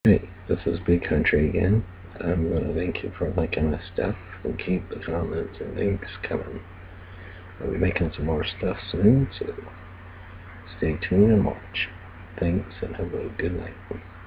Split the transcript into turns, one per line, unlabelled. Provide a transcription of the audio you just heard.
Hey, this is Big Country again. I'm going to thank you for liking my stuff and keep the comments and links coming. I'll be making some more stuff soon, so stay tuned and watch. Thanks and have a good night.